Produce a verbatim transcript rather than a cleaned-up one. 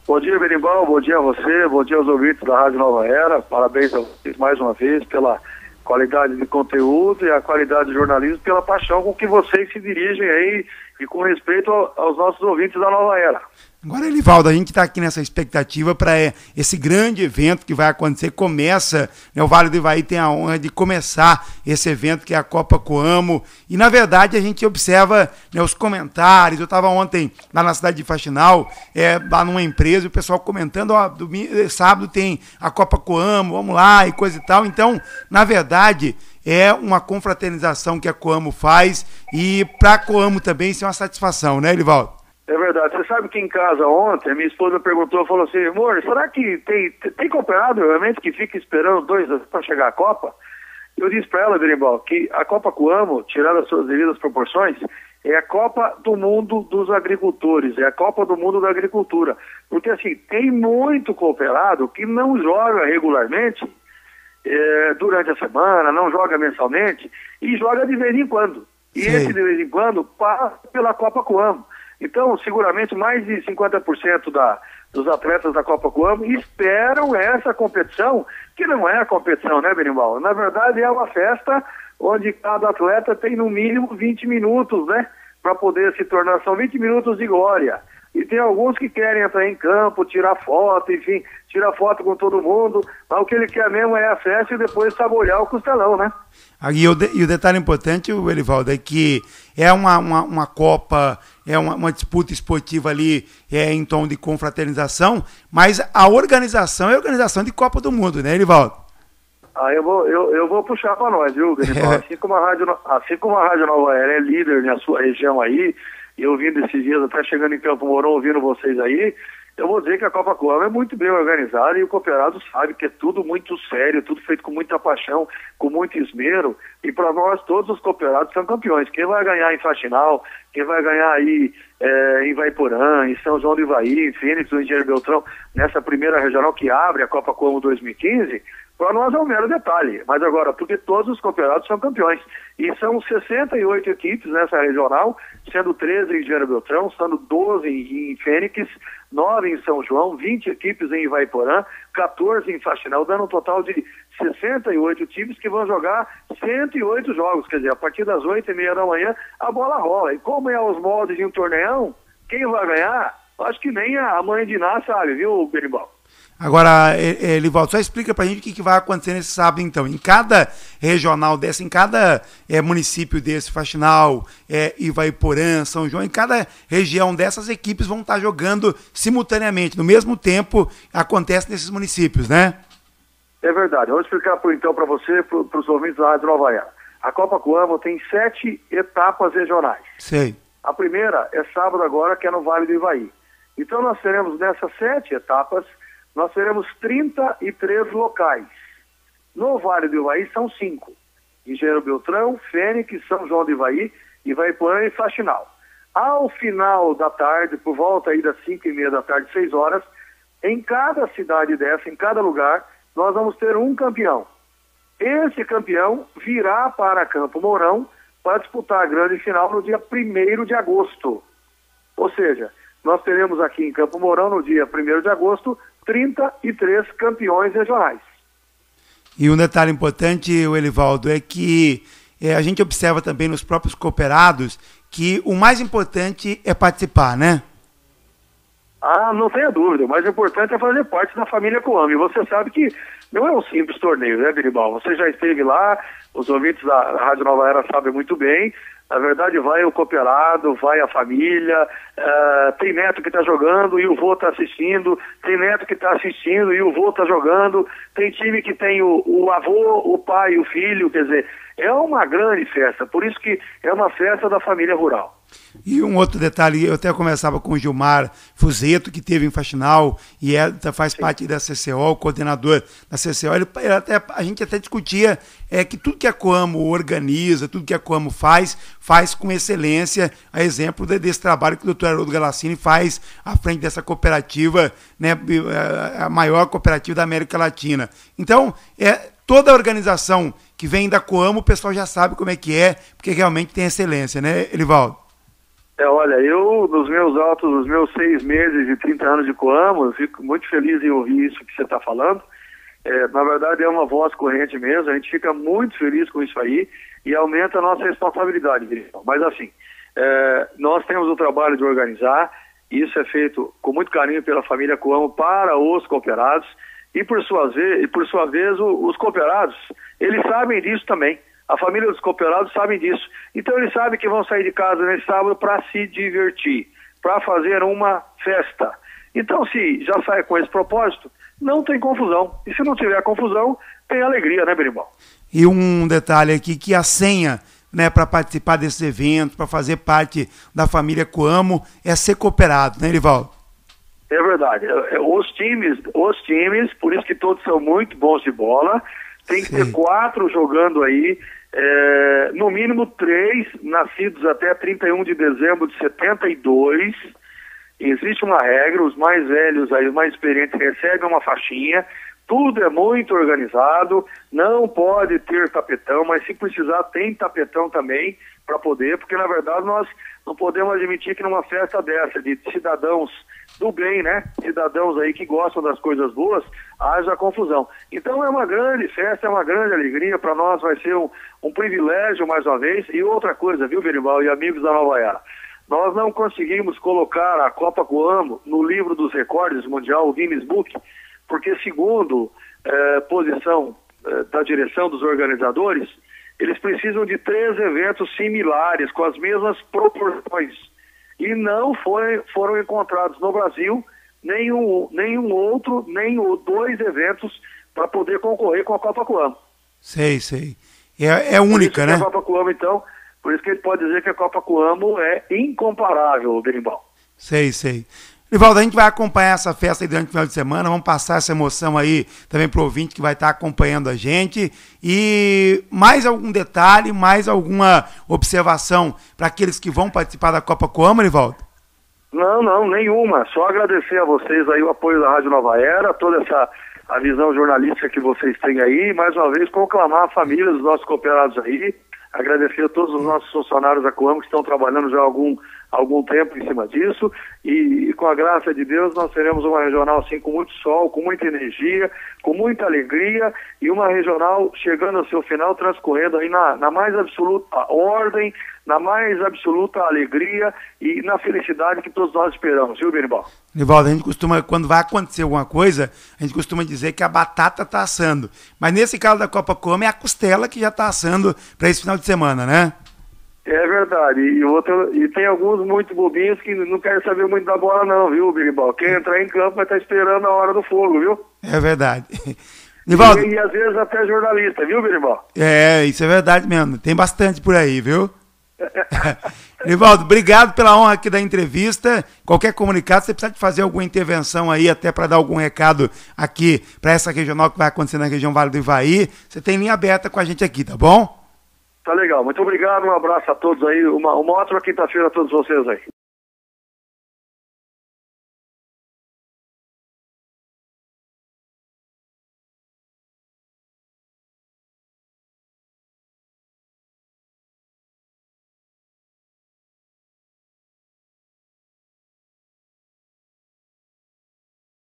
Bom dia, Berimbau, bom dia a você, bom dia aos ouvintes da Rádio Nova Era, parabéns a vocês mais uma vez pela qualidade de conteúdo e a qualidade de jornalismo, pela paixão com que vocês se dirigem aí e com respeito aos nossos ouvintes da Nova Era. Agora, Elivaldo, a gente está aqui nessa expectativa para esse grande evento que vai acontecer. Começa, né, o Vale do Ivaí tem a honra de começar esse evento que é a Copa Coamo. E, na verdade, a gente observa, né, os comentários. Eu estava ontem lá na cidade de Faxinal, é, lá numa empresa, o pessoal comentando, ó, domingo, sábado tem a Copa Coamo, vamos lá e coisa e tal. Então, na verdade, é uma confraternização que a Coamo faz e para a Coamo também isso é uma satisfação, né, Elivaldo? É verdade. Você sabe que em casa ontem, minha esposa perguntou, falou assim, amor, será que tem, tem cooperado realmente que fica esperando dois anos para chegar a Copa? Eu disse para ela, Berimbau, que a Copa Coamo, tirando as suas devidas proporções, é a Copa do Mundo dos Agricultores, é a Copa do Mundo da Agricultura. Porque assim, tem muito cooperado que não joga regularmente é, durante a semana, não joga mensalmente e joga de vez em quando. E Sim. esse de vez em quando passa pela Copa Coamo. Então, seguramente, mais de cinquenta por cento da, dos atletas da Copa Coamo esperam essa competição, que não é a competição, né, Berimbau? Na verdade, é uma festa onde cada atleta tem, no mínimo, vinte minutos, né, para poder se tornar, são vinte minutos de glória. E tem alguns que querem entrar em campo, tirar foto, enfim, tirar foto com todo mundo, mas o que ele quer mesmo é a festa e depois saborear o costelão, né? E o, de, e o detalhe importante, Elivaldo, é que é uma, uma, uma Copa, é uma, uma disputa esportiva ali é, em tom de confraternização, mas a organização é a organização de Copa do Mundo, né, Elivaldo? Ah, eu vou, eu, eu vou puxar para nós, viu, Elivaldo? Assim como a Rádio, assim como a Rádio Nova Era é líder na sua região aí, e eu ouvindo esses dias, até chegando em Campo Mourão, ouvindo vocês aí, eu vou dizer que a Copa Coamo é muito bem organizada e o cooperado sabe que é tudo muito sério, tudo feito com muita paixão, com muito esmero, e para nós todos os cooperados são campeões. Quem vai ganhar em Faxinal, quem vai ganhar aí é, em Ivaiporã, em São João do Ivaí, em Fênix, ou em Engenheiro Beltrão, nessa primeira regional que abre a Copa Coamo dois mil e quinze, para nós é um mero detalhe, mas agora, porque todos os cooperados são campeões, e são sessenta e oito equipes nessa regional, sendo treze em Engenheiro Beltrão, sendo doze em Fênix, nove em São João, vinte equipes em Ivaiporã, quatorze em Faxinal, dando um total de sessenta e oito times que vão jogar cento e oito jogos, quer dizer, a partir das oito e meia da manhã a bola rola, e como é os moldes de um torneão, quem vai ganhar? Acho que nem a mãe de Ná sabe, viu, Berimbau? Agora, Elivaldo, só explica pra gente o que, que vai acontecer nesse sábado, então. Em cada regional dessa, em cada é, município desse, Faxinal, é, Ivaiporã, São João, em cada região dessas equipes vão estar jogando simultaneamente. No mesmo tempo, acontece nesses municípios, né? É verdade. Vou explicar então para você, para os ouvintes da Rádio Nova Era. A Copa Coamo tem sete etapas regionais. Sei. A primeira é sábado agora, que é no Vale do Ivaí. Então nós teremos nessas sete etapas, nós teremos trinta e três locais. No Vale do Ivaí são cinco. Engenheiro Beltrão, Fênix, São João do Ivaí, Ivaiporã e Faxinal. Ao final da tarde, por volta aí das cinco e meia da tarde, seis horas, em cada cidade dessa, em cada lugar, nós vamos ter um campeão. Esse campeão virá para Campo Mourão para disputar a grande final no dia primeiro de agosto. Ou seja, nós teremos aqui em Campo Mourão, no dia primeiro de agosto, trinta e três campeões regionais. E um detalhe importante, Elivaldo, é que é, a gente observa também nos próprios cooperados que o mais importante é participar, né? Ah, não tenha dúvida. O mais importante é fazer parte da família Coamo. E você sabe que não é um simples torneio, né, Berimbau? Você já esteve lá, os ouvintes da Rádio Nova Era sabem muito bem. Na verdade, vai o cooperado, vai a família, uh, tem neto que está jogando e o vô está assistindo, tem neto que está assistindo e o vô está jogando, tem time que tem o, o avô, o pai e o filho, quer dizer, é uma grande festa, por isso que é uma festa da família rural. E um outro detalhe, eu até conversava com o Gilmar Fuzeto, que teve em Faxinal e é, faz Sim. parte da C C O, o coordenador da C C O, ele, ele até, a gente até discutia é, que tudo que a Coamo organiza, tudo que a Coamo faz, faz com excelência, a exemplo de, desse trabalho que o doutor Haroldo Galassini faz à frente dessa cooperativa, né, a maior cooperativa da América Latina. Então, é, toda a organização que vem da Coamo, o pessoal já sabe como é que é, porque realmente tem excelência, né, Elivaldo? É, olha, eu, nos meus altos, nos meus seis meses e trinta anos de Coamo, eu fico muito feliz em ouvir isso que você está falando. É, na verdade, é uma voz corrente mesmo, a gente fica muito feliz com isso aí e aumenta a nossa responsabilidade, Grisão. Mas assim, é, nós temos o trabalho de organizar, isso é feito com muito carinho pela família Coamo para os cooperados e, por sua vez, e por sua vez o, os cooperados, eles sabem disso também. A família dos cooperados sabe disso. Então eles sabem que vão sair de casa nesse sábado para se divertir, para fazer uma festa. Então, se já sai com esse propósito, não tem confusão. E se não tiver confusão, tem alegria, né, Berimbau? E um detalhe aqui, que a senha, né, para participar desse evento, para fazer parte da família Coamo, é ser cooperado, né, Erivaldo? É verdade. Os times, os times, por isso que todos são muito bons de bola, tem que Sim. ter quatro jogando aí, é, no mínimo três nascidos até trinta e um de dezembro de setenta e dois. Existe uma regra, os mais velhos, aí, os mais experientes recebem uma faixinha, tudo é muito organizado, não pode ter tapetão, mas se precisar tem tapetão também para poder, porque na verdade nós não podemos admitir que numa festa dessa, de cidadãos do bem, né, cidadãos aí que gostam das coisas boas, haja confusão. Então é uma grande festa, é uma grande alegria, para nós vai ser um, um privilégio mais uma vez. E outra coisa, viu, Berimbau e amigos da Nova Era, nós não conseguimos colocar a Copa Coamo no livro dos recordes mundial, o Guinness Book, porque segundo eh, posição eh, da direção dos organizadores, eles precisam de três eventos similares, com as mesmas proporções. E não foi, foram encontrados no Brasil nenhum, nenhum outro, nem dois eventos para poder concorrer com a Copa Coamo. Sei, sei. É, é única, né? A Copa Coamo, então, por isso que ele pode dizer que a Copa Coamo é incomparável, Berimbau. Sei, sei. Rivaldo, a gente vai acompanhar essa festa aí durante o final de semana, vamos passar essa emoção aí também pro ouvinte que vai estar acompanhando a gente. E mais algum detalhe, mais alguma observação para aqueles que vão participar da Copa Coamo, Rivaldo? Não, não, nenhuma. Só agradecer a vocês aí o apoio da Rádio Nova Era, toda essa a visão jornalística que vocês têm aí, mais uma vez proclamar a família dos nossos cooperados aí, agradecer a todos os nossos funcionários da Coamo que estão trabalhando já há algum, algum tempo em cima disso e, e com a graça de Deus nós teremos uma regional assim com muito sol, com muita energia, com muita alegria e uma regional chegando ao seu final, transcorrendo aí na, na mais absoluta ordem, na mais absoluta alegria e na felicidade que todos nós esperamos, viu, Berimbau? Rivaldo, a gente costuma, quando vai acontecer alguma coisa, a gente costuma dizer que a batata está assando. Mas nesse caso da Copa Coamo é a costela que já está assando para esse final de semana, né? É verdade. E, outro, e tem alguns muito bobinhos que não querem saber muito da bola não, viu, Berimbau? Quem entrar em campo vai estar esperando a hora do fogo, viu? É verdade. Rivaldo, e, e às vezes até jornalista, viu, Berimbau? É, isso é verdade mesmo. Tem bastante por aí, viu? Rivaldo, obrigado pela honra aqui da entrevista. Qualquer comunicado, você precisa de fazer alguma intervenção aí, até para dar algum recado aqui para essa regional que vai acontecer na região Vale do Ivaí, você tem linha aberta com a gente aqui, tá bom? Tá legal, muito obrigado, um abraço a todos aí, uma, uma ótima quinta-feira a todos vocês aí.